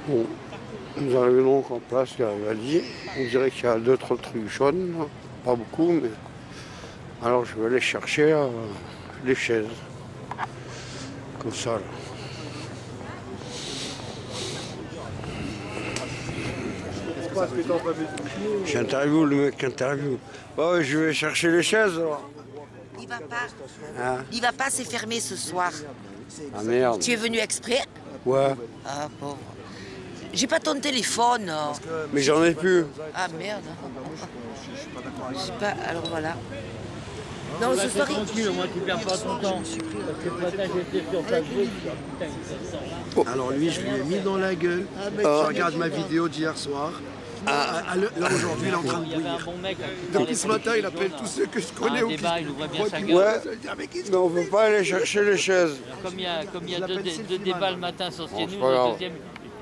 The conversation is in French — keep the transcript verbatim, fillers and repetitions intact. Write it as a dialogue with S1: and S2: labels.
S1: Bon, nous arrivons donc en place, il y a la valise. On dirait qu'il y a deux, trois trucs jaunes, là. Pas beaucoup, mais... Alors je vais aller chercher euh, les chaises. Comme ça, là. J'interviewe le mec qui interviewe. Bah ouais, je vais chercher les chaises, alors.
S2: Il va pas.
S1: Hein?
S2: Il va pas, c'est fermé ce soir.
S1: Ah merde.
S2: Tu es venu exprès?
S1: Ouais.
S2: Ah pauvre. J'ai pas ton téléphone.
S1: Mais j'en ai plus.
S2: Ah merde. Je sais pas, alors voilà. Non, ce soir, il...
S3: tranquille, moi tu perds pas ton temps. Parce que ce matin j'étais sur Facebook.
S4: Alors lui, je lui ai mis dans la gueule. Je regarde ma vidéo d'hier soir. Ah. À, à le, là aujourd'hui, il est en train de bouillir. Depuis ce matin, il appelle tous ceux que je connais.
S3: Un débat, il ouvre bien sa gueule.
S1: Ouais, mais on ne peut pas aller chercher les chaises.
S3: Comme il y a, comme il y a deux, deux débats le matin sur CNews,
S1: Bon,
S3: le deuxième,